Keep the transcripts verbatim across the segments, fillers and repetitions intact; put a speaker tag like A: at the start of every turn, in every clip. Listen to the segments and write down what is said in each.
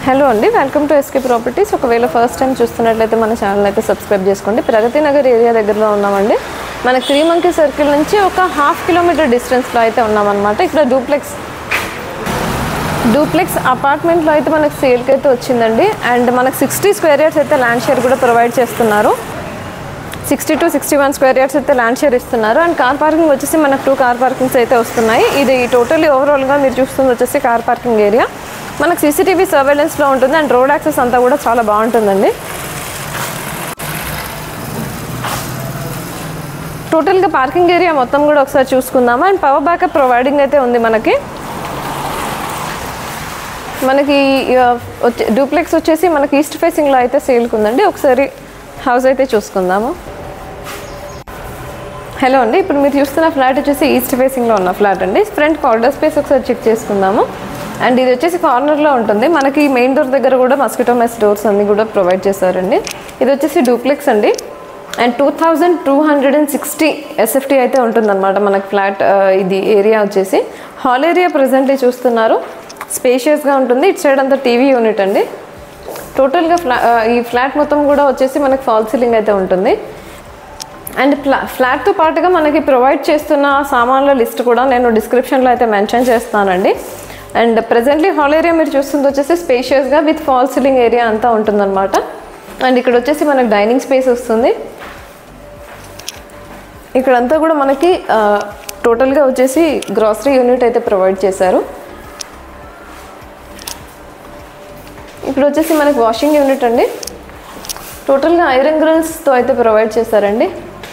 A: Hello అండి, welcome to SK properties. ఒకవేళ first time చూస్తున్నట్లయితే మన ఛానల్ అయితే సబ్స్క్రైబ్ చేసుకోండి. ప్రగతి నగర్ ఏరియా దగ్గరలో ఉన్నామండి. మనకి త్రీ మంకీ సర్కిల్ నుంచి ఒక హాఫ్ కిలోమీటర్ డిస్టెన్స్లో అయితే ఉన్నామన్నమాట. ఇక్కడ డూప్లెక్స్ డూప్లెక్స్ అపార్ట్మెంట్లో అయితే మనకు సేల్కి అయితే వచ్చిందండి. అండ్ మనకు సిక్స్టీ స్క్వేర్ యార్డ్స్ అయితే ల్యాండ్ షేర్ కూడా ప్రొవైడ్ చేస్తున్నారు. Sixty to sixty one square yards అయితే ల్యాండ్ షేర్ ఇస్తున్నారు. అండ్ కార్ పార్కింగ్ వచ్చేసి మనకు టూ కార్ పార్కింగ్స్ అయితే వస్తున్నాయి. ఇది టోటల్లీ ఓవరాల్గా మీరు చూస్తుంది వచ్చేసి కార్ పార్కింగ్ ఏరియా. మనకు సీసీటీవీ సర్వేలెన్స్లో ఉంటుంది. అండ్ రోడ్ యాక్సెస్ అంతా కూడా చాలా బాగుంటుందండి. టోటల్గా పార్కింగ్ ఏరియా మొత్తం కూడా ఒకసారి చూసుకుందాము. అండ్ పవర్ బ్యాకప్ ప్రొవైడింగ్ అయితే ఉంది మనకి. మనకి డూప్లెక్స్ వచ్చేసి మనకి ఈస్ట్ ఫేసింగ్లో అయితే సేల్కి ఉందండి. ఒకసారి హౌస్ అయితే చూసుకుందాము. హలో అండి, ఇప్పుడు మీరు చూస్తున్న ఫ్లాట్ వచ్చేసి ఈస్ట్ ఫేసింగ్లో ఉన్న ఫ్లాట్ అండి. ఫ్రంట్ కార్నర్ స్పేస్ ఒకసారి చెక్ చేసుకుందాము. అండ్ ఇది వచ్చేసి కార్నర్లో ఉంటుంది. మనకి మెయిన్ డోర్ దగ్గర కూడా మస్కిటో మెస్ డోర్స్ అన్నీ కూడా ప్రొవైడ్ చేశారండి. ఇది వచ్చేసి డూప్లెక్స్ అండి. And two thousand two hundred and sixty SFT అయితే ఉంటుందన్నమాట మనకి ఫ్లాట్. ఇది ఏరియా వచ్చేసి హాల్ ఏరియా ప్రజెంట్లీ చూస్తున్నారు. స్పేషియస్గా ఉంటుంది. ఇటు సైడ్ అంతా టీవీ యూనిట్ అండి. టోటల్గా ఫ్లా ఈ ఫ్లాట్ మొత్తం కూడా వచ్చేసి మనకి ఫాల్ సీలింగ్ అయితే ఉంటుంది. అండ్ ఫ్లా ఫ్లాట్తో పాటుగా మనకి ప్రొవైడ్ చేస్తున్న సామాన్ల లిస్ట్ కూడా నేను డిస్క్రిప్షన్లో అయితే మెన్షన్ చేస్తానండి. అండ్ ప్రజెంట్లీ హాల్ ఏరియా మీరు చూస్తుంది వచ్చేసి స్పేషియస్గా విత్ ఫాల్ సీలింగ్ ఏరియా అంతా ఉంటుందన్నమాట. అండ్ ఇక్కడ వచ్చేసి మనకి డైనింగ్ స్పేస్ వస్తుంది. ఇక్కడంతా కూడా మనకి టోటల్గా వచ్చేసి గ్రాసరీ యూనిట్ అయితే ప్రొవైడ్ చేశారు. ఇక్కడ వచ్చేసి మనకి వాషింగ్ యూనిట్ అండి. టోటల్గా ఐరన్ గ్రిల్స్తో అయితే ప్రొవైడ్ చేశారండి.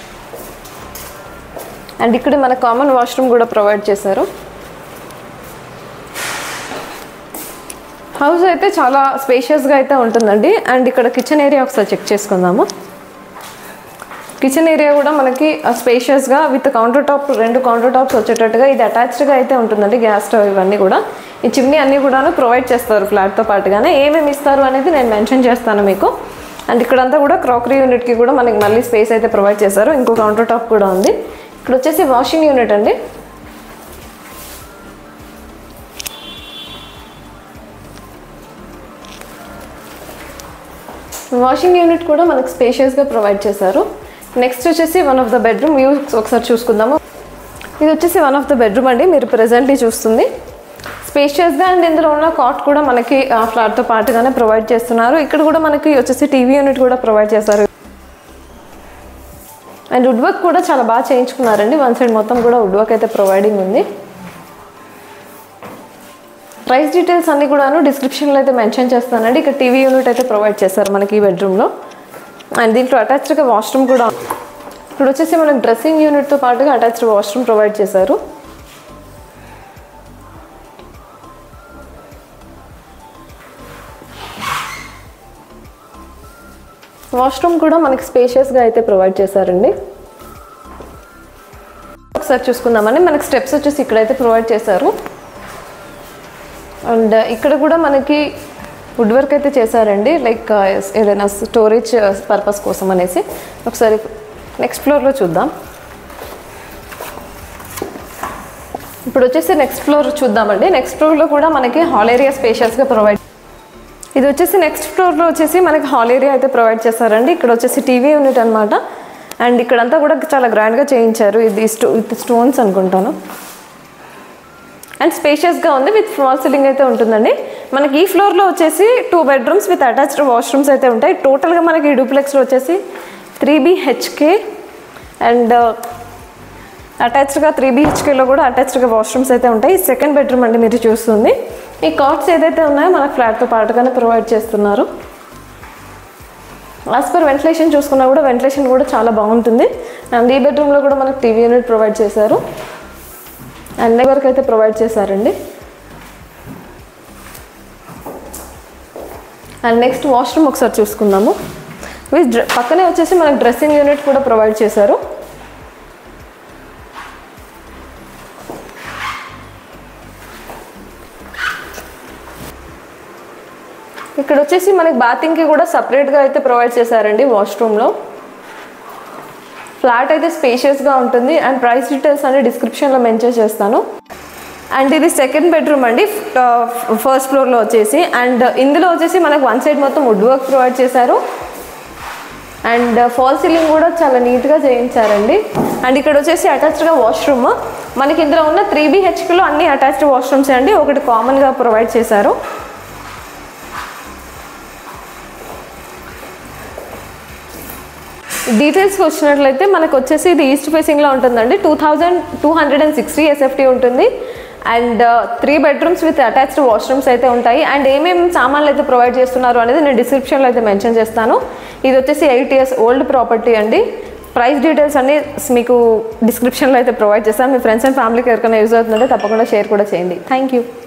A: అండ్ ఇక్కడ మనకు కామన్ వాష్రూమ్ కూడా ప్రొవైడ్ చేశారు. హౌస్ అయితే చాలా స్పేషియస్గా అయితే ఉంటుందండి. అండ్ ఇక్కడ కిచెన్ ఏరియా ఒకసారి చెక్ చేసుకుందాము. కిచెన్ ఏరియా కూడా మనకి స్పేషియస్గా విత్ కౌంటర్ టాప్, రెండు కౌంటర్ టాప్స్ వచ్చేటట్టుగా ఇది అటాచ్డ్గా అయితే ఉంటుందండి. గ్యాస్ స్టవ్ ఇవన్నీ కూడా, ఈ చిమ్నీ అన్నీ కూడా ప్రొవైడ్ చేస్తారు ఫ్లాట్తో పాటుగానే. ఏమేమి ఇస్తారు అనేది నేను మెన్షన్ చేస్తాను మీకు. అండ్ ఇక్కడంతా కూడా క్రాకరీ యూనిట్కి కూడా మనకి మళ్ళీ స్పేస్ అయితే ప్రొవైడ్ చేశారు. ఇంకో కౌంటర్ టాప్ కూడా ఉంది. ఇక్కడ వచ్చేసి వాషింగ్ యూనిట్ అండి. వాషింగ్ యూనిట్ కూడా మనకు స్పేషియస్గా ప్రొవైడ్ చేశారు. నెక్స్ట్ వచ్చేసి one of the bedroom view ఒకసారి చూసుకుందాము. ఇది వచ్చేసి వన్ ఆఫ్ ద బెడ్రూమ్ అండి. మీరు ప్రెజెంట్లీ చూస్తుంది స్పేషియస్గా. అండ్ ఇందులో ఉన్న కాట్ కూడా మనకి ఫ్లాట్తో పాటుగానే ప్రొవైడ్ చేస్తున్నారు. ఇక్కడ కూడా మనకి వచ్చేసి టీవీ యూనిట్ కూడా ప్రొవైడ్ చేశారు. అండ్ వుడ్ వర్క్ కూడా చాలా బాగా చేయించుకున్నారండి. వన్ సైడ్ మొత్తం కూడా వుడ్ వర్క్ అయితే ప్రొవైడింగ్ ఉంది. ప్రైస్ డీటెయిల్స్ అన్నీ కూడాను డిస్క్రిప్షన్లో అయితే మెన్షన్ చేస్తానండి. ఇక్కడ టీవీ యూనిట్ అయితే ప్రొవైడ్ చేశారు మనకి ఈ బెడ్రూమ్లో. అండ్ దీంట్లో అటాచ్డ్గా వాష్రూమ్ కూడా. ఇప్పుడు వచ్చేసి మనకి డ్రెస్సింగ్ యూనిట్తో పాటుగా అటాచ్డ్ వాష్రూమ్ ప్రొవైడ్ చేశారు. వాష్రూమ్ కూడా మనకి స్పేషియస్గా అయితే ప్రొవైడ్ చేశారండి. ఒకసారి చూసుకుందామని మనకి స్టెప్స్ వచ్చేసి ఇక్కడైతే ప్రొవైడ్ చేశారు. అండ్ ఇక్కడ కూడా మనకి వుడ్ వర్క్ అయితే చేశారండి. లైక్ ఏదైనా స్టోరేజ్ పర్పస్ కోసం అనేసి. ఒకసారి నెక్స్ట్ ఫ్లోర్లో చూద్దాం. ఇప్పుడు వచ్చేసి నెక్స్ట్ ఫ్లోర్ చూద్దామండి. నెక్స్ట్ ఫ్లోర్లో కూడా మనకి హాల్ ఏరియా స్పేషియస్గా ప్రొవైడ్. ఇది వచ్చేసి నెక్స్ట్ ఫ్లోర్లో వచ్చేసి మనకి హాల్ ఏరియా అయితే ప్రొవైడ్ చేశారండి. ఇక్కడ వచ్చేసి టీవీ యూనిట్ అనమాట. అండ్ ఇక్కడంతా కూడా చాలా గ్రాండ్గా చేయించారు. ఇది స్టో విత్ స్టోన్స్ అనుకుంటాను. అండ్ స్పేషియస్గా ఉంది. విత్ ఫాల్ సీలింగ్ అయితే ఉంటుందండి. మనకి ఈ ఫ్లోర్లో వచ్చేసి two bedrooms with attached washrooms అయితే ఉంటాయి. టోటల్గా మనకి ఈ డూప్లెక్స్లో వచ్చేసి త్రీ బిహెచ్కే అండ్ అటాచ్డ్గా త్రీ బిహెచ్కేలో కూడా అటాచ్డ్గా వాష్రూమ్స్ అయితే ఉంటాయి. సెకండ్ బెడ్రూమ్ అండి మీరు చూస్తుంది. ఈ కాట్స్ ఏదైతే ఉన్నాయో మనకు ఫ్లాట్తో పాటుగానే ప్రొవైడ్ చేస్తున్నారు. యాజ్ పర్ వెంటిలేషన్ చూసుకున్నా కూడా వెంటిలేషన్ కూడా చాలా బాగుంటుంది. అండ్ ఈ బెడ్రూమ్లో కూడా మనకు టీవీ యూనిట్ ప్రొవైడ్ చేశారు. అండ్ నెట్వర్క్ అయితే ప్రొవైడ్ చేశారండి. అండ్ నెక్స్ట్ వాష్రూమ్ ఒకసారి చూసుకుందాము. విత్ పక్కనే వచ్చేసి మనకు డ్రెస్సింగ్ యూనిట్ కూడా ప్రొవైడ్ చేశారు. ఇక్కడ వచ్చేసి మనకి బాతింగ్కి కూడా సపరేట్గా అయితే ప్రొవైడ్ చేశారండి వాష్రూమ్లో. ఫ్లాట్ అయితే స్పేషియస్గా ఉంటుంది. అండ్ ప్రైస్ డీటెయిల్స్ అన్ని డిస్క్రిప్షన్లో మెన్షన్ చేస్తాను. అండ్ ఇది సెకండ్ బెడ్రూమ్ అండి, ఫస్ట్ ఫ్లోర్లో వచ్చేసి. అండ్ ఇందులో వచ్చేసి మనకు వన్ సైడ్ మొత్తం వుడ్ వర్క్ ప్రొవైడ్ చేశారు. అండ్ ఫాల్ సీలింగ్ కూడా చాలా నీట్గా చేయించారండి. అండ్ ఇక్కడ వచ్చేసి అటాచ్డ్గా వాష్రూమ్. మనకి ఇందులో ఉన్న త్రీ బీహెచ్కేలో అన్ని అటాచ్డ్ వాష్రూమ్స్ అండి, ఒకటి కామన్గా ప్రొవైడ్ చేశారు. డీటెయిల్స్కి వచ్చినట్లయితే మనకు వచ్చేసి ఇది ఈస్ట్ ఫేసింగ్లో ఉంటుందండి. Two thousand two hundred and sixty SFT ఉంటుంది. And three bedrooms with attached washrooms అయితే ఉంటాయి. అండ్ ఏమేమి సామాన్లు అయితే ప్రొవైడ్ చేస్తున్నారు అనేది నేను డిస్క్రిప్షన్లో అయితే మెన్షన్ చేస్తాను. ఇది వచ్చేసి ఎయిట్ ఇయర్స్ ఓల్డ్ ప్రాపర్టీ అండి. ప్రైస్ డీటెయిల్స్ అన్ని మీకు డిస్క్రిప్షన్లో అయితే ప్రొవైడ్ చేస్తాను. మీ ఫ్రెండ్స్ అండ్ ఫ్యామిలీకి ఎవరికైనా యూజ్ అవుతుందంటే తప్పకుండా షేర్ కూడా చేయండి. Thank you.